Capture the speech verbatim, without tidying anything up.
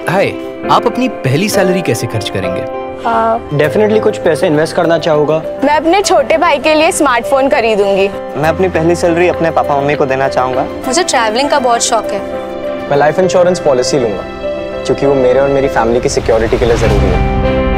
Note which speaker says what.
Speaker 1: हाय, आप अपनी पहली सैलरी कैसे खर्च करेंगे?
Speaker 2: डेफिनेटली uh, कुछ पैसे इन्वेस्ट करना चाहूँगा।
Speaker 3: मैं अपने छोटे भाई के लिए स्मार्टफोन खरीदूंगी।
Speaker 4: मैं अपनी पहली सैलरी अपने पापा मम्मी को देना चाहूँगा।
Speaker 5: मुझे ट्रैवलिंग का बहुत शौक है।
Speaker 2: मैं लाइफ इंश्योरेंस पॉलिसी लूँगा क्योंकि वो मेरे और मेरी फैमिली की सिक्योरिटी के लिए ज़रूरी है।